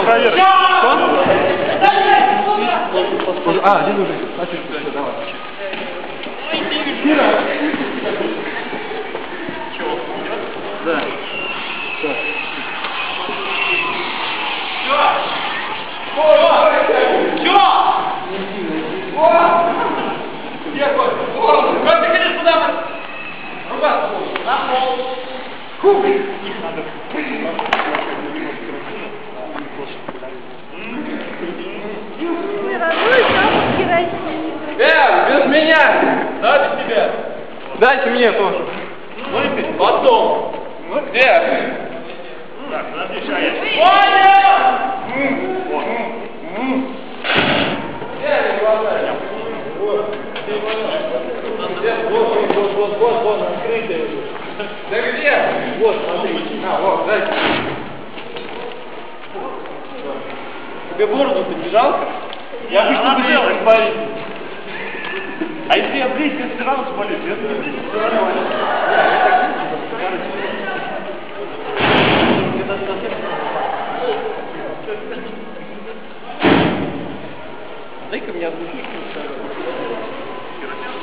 проверить. А, один уже. Давай. Чего? Да. Все. Как ты ходишь куда? Ругаться. На пол. Их надо. Без меня! Дайте тебе! Дайте мне тоже. Выпить? Потом! Где? Так, подожди, сейчас я. Ваня! Вот, открытые уже. Да где? Вот, смотри. Вот, дайте. Тебе бороду-то не жалко? Я Она обычно белая. брею, парень. А если я брить, я все равно спалюсь, все нормально. Дай-ка мне одну фишку.